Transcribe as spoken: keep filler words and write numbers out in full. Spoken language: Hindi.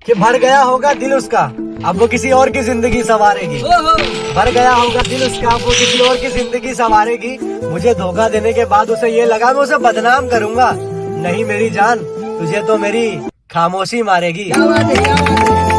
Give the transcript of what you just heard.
कि भर गया होगा दिल उसका, अब वो किसी और की जिंदगी संवारेगी। भर गया होगा दिल उसका, अब वो किसी और की जिंदगी संवारेगी। मुझे धोखा देने के बाद उसे ये लगा मैं उसे बदनाम करूंगा। नहीं मेरी जान, तुझे तो मेरी खामोशी मारेगी।